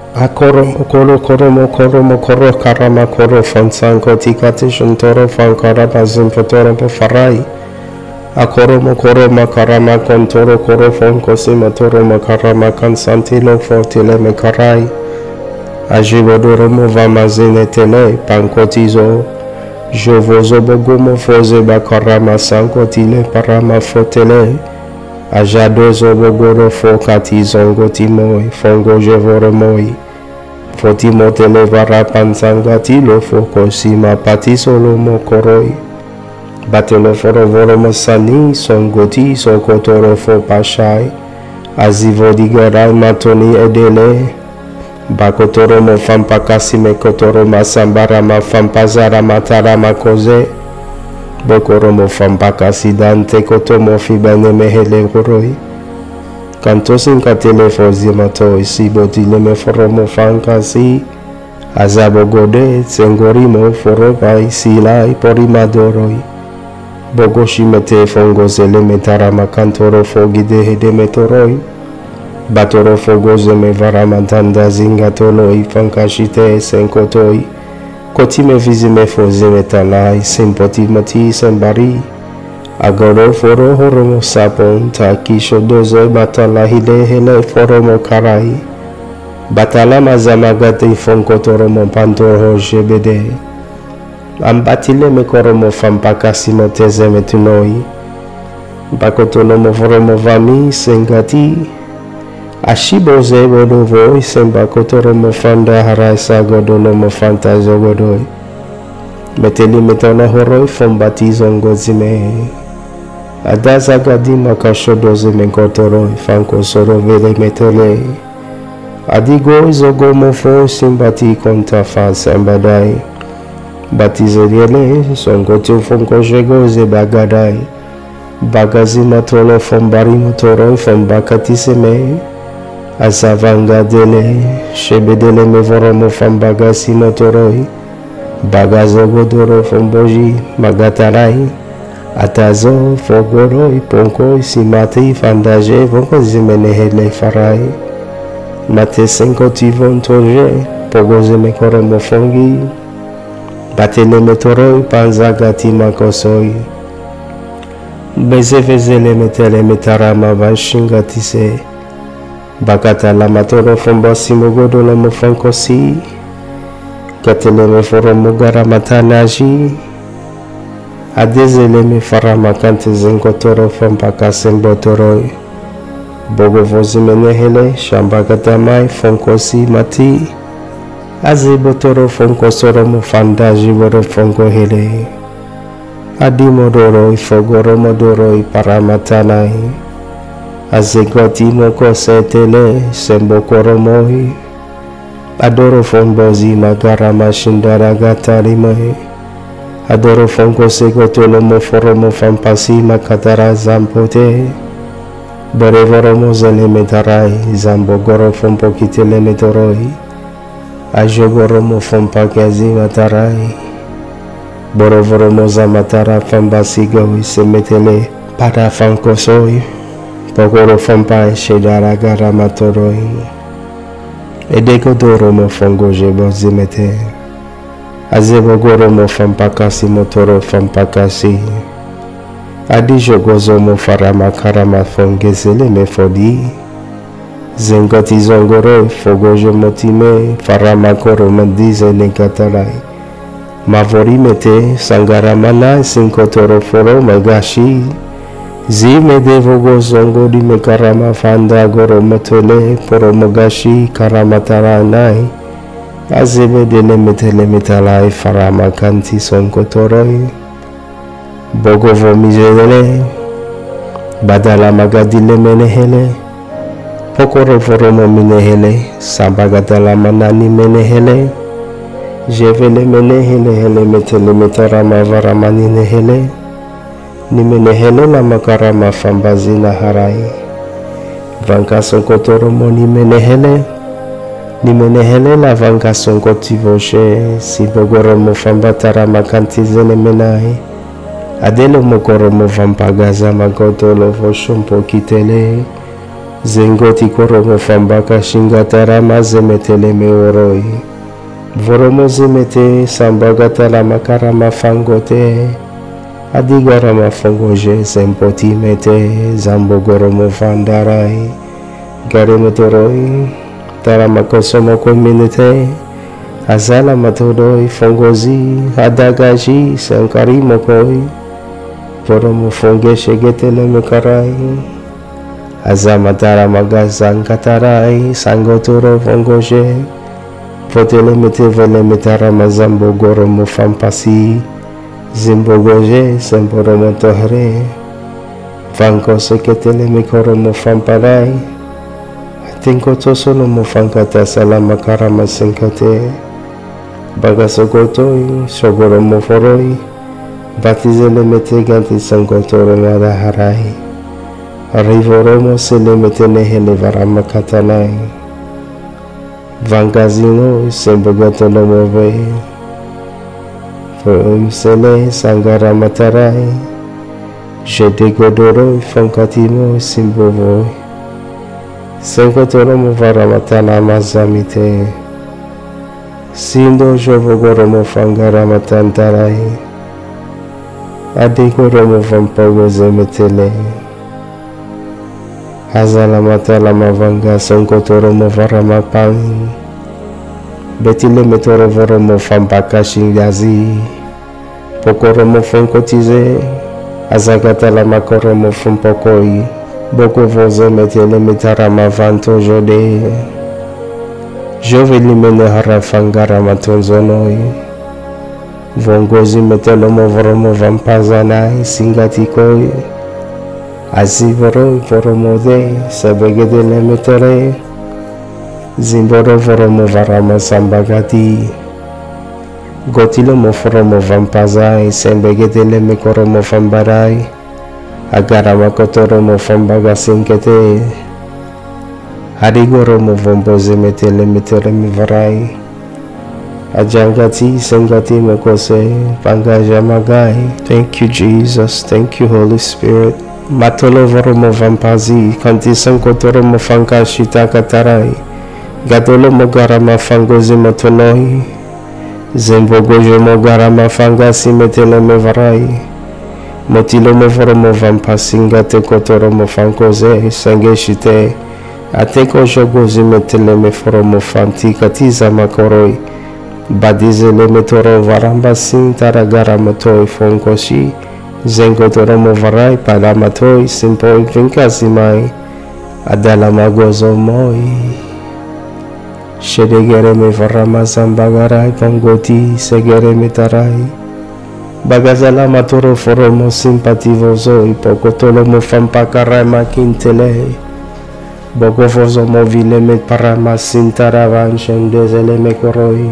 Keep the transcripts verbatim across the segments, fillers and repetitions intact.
Akoro mokoro koro mokoro mokoro karama koro fansanko tikati shantoro fankara bazim potoro pofarai. Akoro mokoro makarama kontoro koro fonko simatoro makarama kansantilo fortile mekarai. Ajibodoro movamazine tele pankotizo. Jovozo bogomo foze bakarama sankotile parama fotele. Ajadozo bogoro fokati zongo timoi fongo jevore moi. Fotimo tele vara pansangati lo foko sima pati solo mokoroi. Batelo foro voro masani songoti sokotoro fo pashai. Azivodi garai matoni edele. Bakotoro mo fampakasi me kotoro masambara ma fampazara matara makoze. Bokoro mo fampakasi dante kotomo fibane mehele goroi. Kantosin katele fozi mato isi botile me foro mo fankasi. Azabo gode tsengori mo foro bai silai porimadoroi. Bogoshi mete fongozele metara makantoro fogide hede metoroi. Batoro fogoze me varamantanda zingatoloi fankashite senkotoi. Koti me vizi me foze metalai simpoti mati sembari. Agoro foro horomo sapon takisho dozo batala hile hele foromo karai. Batala mazamagate fonkotoro mo pantoro jebede. Ambatile me koromo fampakasi moteze metunoi. Bakotolo mo foromo vami sengati. Ashiboze bodovo semba kotoro mo fanda haraisa godolo mo fanta zogodoi. Meteli metona horoi fombati zongozime. Adaza gadi makasho doze menkotoro fanko soro vele metele. Adigo zogo mofo simbati konta fa sembadai. Batizeliele songotu fonko jegoze bagadai. Bagazi matolo fombari motoro fombakati seme. Azavanga dele, shebedele me voromo fambagasi motoroi. Bagazo godoro fomboji magatarai. Atazo fogoroi ponkoi simati fandaje vonko zimene hele farai. Mate senko tivon toje, pogoze me koromo fongi. Batele metoroi panzagati makosoi. Beze vezele metele metarama vashingatise. Bakata la matoro fomba simogodo la mofankosi. Katele me foro mogara matanaji. Adezele me farama kante zenkotoro fomba kasembotoroi. Bogo vozi menehele shamba katamai fonkosi mati. Azebotoro fonkosoro mofandaji voro fonko hele. Adimodoro ifogoro modoro iparamatanahi. Azegoti moko setele sembo koromoi. Adoro fonbozi magara mashindara gatari mohi. Adoro fonko segotolo mo foromo fampasi makatara zampote. Bore voromo zele metarai zambo goro fompo kitele metoroi. Ajogoro mo fompakazi matarai. Boro voromo zamatara fambasi gawi semetele para fanko soi. Pogoro fompai shedara gara matoroi. Edeko doro mo fongo jebo zimete. Azebo goro mo fampakasi motoro fampakasi. Adijo gozo mo farama karama fongezele me fodi. Zengoti zongoro fogojo motime farama koro mandize negatarai. Mavori mete sangaramana sinkotoro foro magashi. Zime devo gozongo di me karama fanda goro motole poro mogashi karamatara nai. Azebe dele metele metalai farama kanti sonkotoroi. Bogo vomizele. Badala magadile menehele. Pokoro foromo menehele. Sambagadala manani menehele. Jevele menehele hele metele metarama varamani nehele. Nimenehele na makarama fambazi na harai. Vanka sonkotoro moni menehele. Nimenehele na vanka sonkotivoshe. Sibogoro mo fambatara makanti zene menai. Adelo mokoro mo vampagaza magotolo voshompo kitele. Zengoti koromo fambaka shingatara mazemetele meoroi. Voromo zemete sambagatala makarama fangote. Adigorama fongoje zempoti mete zambogoromo vandarai. Garemotoroi taramakosomo community. Azala matodoi fongozi adagaji sankari mokoi. Voromo fonge shegetele mekarai. Azamatara magazangatarai sangotoro fongoje. Potele mete vele metara mazambo goromo fampasi. Zimbogoje semboromo tohre. Vanko seketele mikoromo famparai. Atinko tosolo mo fankata salama karama senkate. Bagasogotoi sogoromo foroi. Batizele mete ganti sangotoro nada harai. Arrivoromo se le mete nehele varama katanai. Vangazino sembogatolo move. Om sele sangara matarai. Jete godoro fankatimo simbovoi. Senkotoro mo varamatana mazamite. Sindo jovogoromo fangara matantarai. Adikoromo vampago zemetele. Hazala matala mavanga senkotoro mo varamapang. Betile metoro voromo fampaka shingazi. Pokoromo fonkotize. Azagatala makoromo fompokoi. Boko voze metele metarama vanto jode. Joveli mene harafangara matonzonoi. Vongozi metelomo voromo vampazanai singatikoi. Azivoro voromo de sabegedele metere. Zimboro voromo varama sambagati. Gotilo mo foromo vampazai sembegedele mekoromo fambarai. Agarama kotoro mo fambaga sinkete. Harigoro mo vomboze metele metere mivarai. Ajangati sengati mekose pangaja magai. Thank you, Jesus. Thank you, Holy Spirit. Matolo voromo vampazi kanti sankotoro mo fanka shitaka tarai. Gatolo mo garama fangozi motonoi. Zembogojo mo garama fangasi metele mevarai. Motilo mo voromo vampasinga te kotoro mo fankoze sangeshite. Ateko jogozi metele me foromo fanti katiza makoroi. Badizele metoro varamba sintara garamotoi fonkoshi. Zengotoro mo varai palamatoi simpoi vinkazimai. Adala magozo moi. Shedegere me varama zambagarai pongoti segere metarai. Bagazala matoro foromo simpativozo ipokotolo mo fampakarai makintele. Bogovozo mo vile me parama sintara vanchendezele me koroi.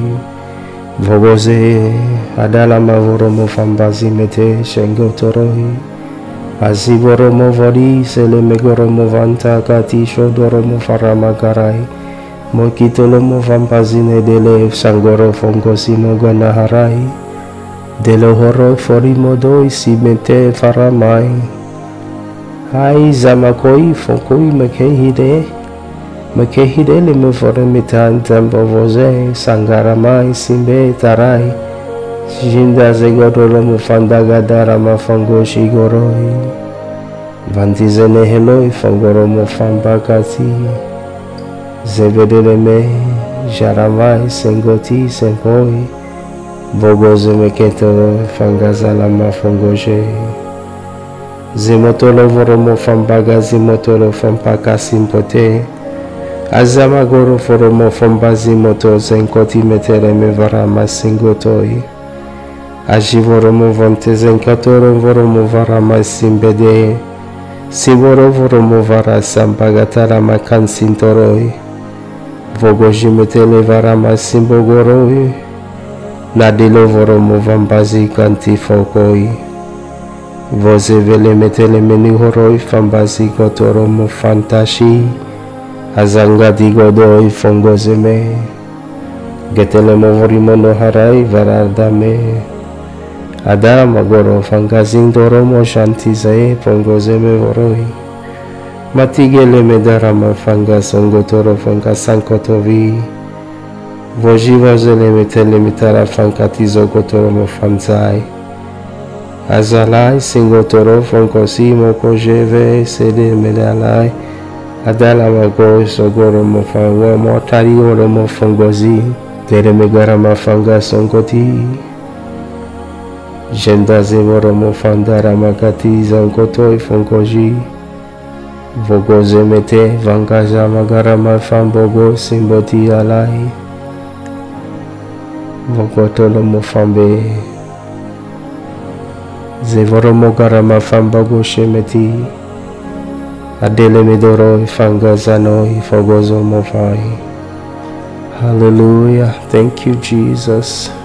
Vogoze adala mavoro mo fambazi mete shengotoroi. Azivoro mo vori sele me goro mo vanta kati shodoro mo farama garai. Mokitolo mo vampazine dele sangoro fongosi mo ganaharai. Delo horo fori modoi si mente faramai. Hai zamakoi fonkoi makehide. Makehide le me fore mitan tempo voze sangaramai simbe tarai. Jinda zegodolo mo fandagadara ma fongoshi goroi. Vantizene heloi fongoro mo fambakati. Zevedele me jaramai sengoti sempoi. Vogoze meketo fangazala mafongoje. Zimotolo voromo fambaga zimotolo fampaka simpote. Azamagoro foromo fambazi moto zenkoti metere me varama singotoi. Ajivoromo vonte zenkatoro voromo varama simbede. Sivoro voromo vara sambagatara makan sintoroi. Vogoji metele varama simbogoroi. Nadilo voromo vambazi kanti fokoi. Voze vele metele meni horoi fambazi gotoro mo fantashi. Azanga digodoi fongozeme. Getele mo vorimo no harai varadame. Adara magoro fangazing doro mo shantizae fongozeme voroi. Matigele medarama fanga songotoro fanga sankotovi. Vojiva zele metele mitara fanga tizo gotoro mofanzai. Azalai singotoro fonkosi mokojeve sede medalai. Adala mago sogoro mofangwa motari oro mofongozi. Tere megara mafanga songoti. Jenda zevoro mofandara makati zankotoi fonkoji. Vogoze mete vangaza magara mafambogo simboti alai. Vogotolo mofambe. Zevoro mogara mafambogo shemeti. Adele medoro ifangazano ifogozo mofai. Hallelujah. Thank you, Jesus.